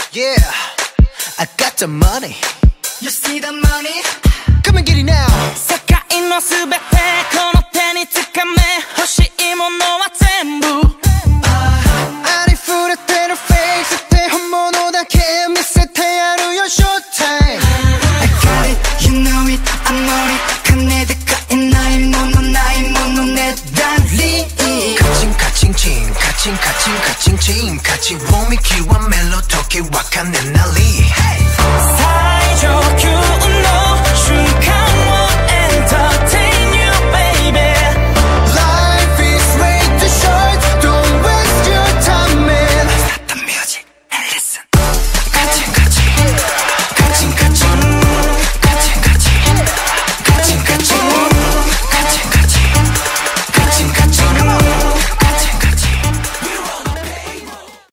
Yeah, I got the money. You see the money? Come and get it now. 世界のすべてこの手につかめ欲しいものは全部ありふれてるフェイクって本物だけ見せてやるよ Showtime. I got it, you know it, I'm on it. 金で買えないものないもの値段リカチンカチンチンカチンカチンカチンチン価値を見極めろ時は金なり最上級